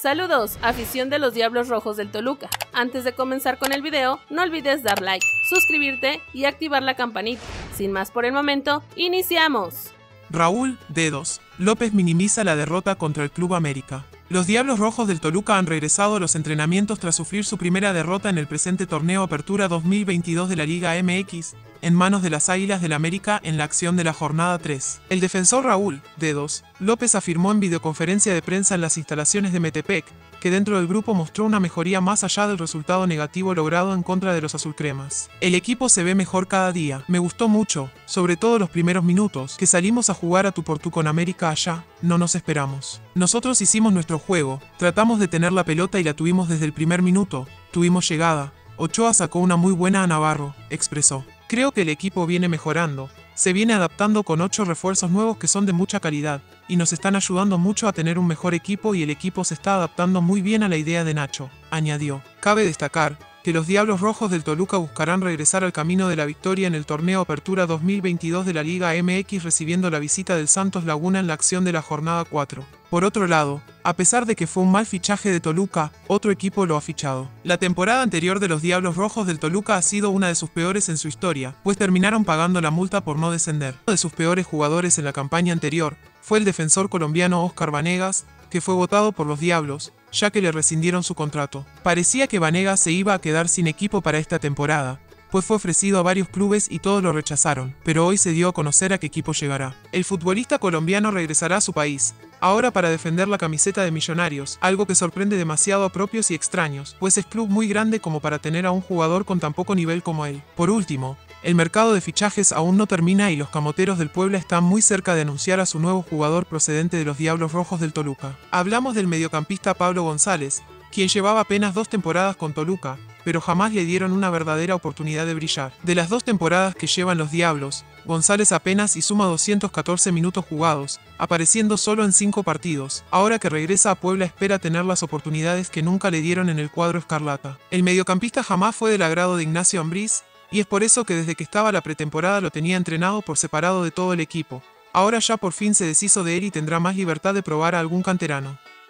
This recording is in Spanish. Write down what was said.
Saludos, afición de los Diablos Rojos del Toluca. Antes de comenzar con el video, no olvides dar like, suscribirte y activar la campanita. Sin más por el momento, ¡iniciamos! Raúl, dedos. López minimiza la derrota contra el Club América. Los Diablos Rojos del Toluca han regresado a los entrenamientos tras sufrir su primera derrota en el presente torneo Apertura 2022 de la Liga MX, en manos de las Águilas del América en la acción de la jornada 3. El defensor Raúl, dedos, López afirmó en videoconferencia de prensa en las instalaciones de Metepec, que dentro del grupo mostró una mejoría más allá del resultado negativo logrado en contra de los azulcremas. El equipo se ve mejor cada día, me gustó mucho, sobre todo los primeros minutos, que salimos a jugar a tú por tú con América allá, no nos esperamos. Nosotros hicimos nuestro juego, tratamos de tener la pelota y la tuvimos desde el primer minuto, tuvimos llegada. Ochoa sacó una muy buena a Navarro, expresó. Creo que el equipo viene mejorando, se viene adaptando con 8 refuerzos nuevos que son de mucha calidad, y nos están ayudando mucho a tener un mejor equipo y el equipo se está adaptando muy bien a la idea de Nacho, añadió. Cabe destacar que los Diablos Rojos del Toluca buscarán regresar al camino de la victoria en el torneo Apertura 2022 de la Liga MX recibiendo la visita del Santos Laguna en la acción de la jornada 4. Por otro lado, a pesar de que fue un mal fichaje de Toluca, otro equipo lo ha fichado. La temporada anterior de los Diablos Rojos del Toluca ha sido una de sus peores en su historia, pues terminaron pagando la multa por no descender. Uno de sus peores jugadores en la campaña anterior fue el defensor colombiano Oscar Vanegas, que fue votado por los Diablos, ya que le rescindieron su contrato. Parecía que Vanegas se iba a quedar sin equipo para esta temporada, pues fue ofrecido a varios clubes y todos lo rechazaron, pero hoy se dio a conocer a qué equipo llegará. El futbolista colombiano regresará a su país, ahora para defender la camiseta de Millonarios, algo que sorprende demasiado a propios y extraños, pues es club muy grande como para tener a un jugador con tan poco nivel como él. Por último, el mercado de fichajes aún no termina y los camoteros del Puebla están muy cerca de anunciar a su nuevo jugador procedente de los Diablos Rojos del Toluca. Hablamos del mediocampista Pablo González, quien llevaba apenas 2 temporadas con Toluca, pero jamás le dieron una verdadera oportunidad de brillar. De las 2 temporadas que llevan los Diablos, González apenas y suma 214 minutos jugados, apareciendo solo en 5 partidos. Ahora que regresa a Puebla espera tener las oportunidades que nunca le dieron en el cuadro escarlata. El mediocampista jamás fue del agrado de Ignacio Ambriz, y es por eso que desde que estaba la pretemporada lo tenía entrenado por separado de todo el equipo. Ahora ya por fin se deshizo de él y tendrá más libertad de probar a algún canterano.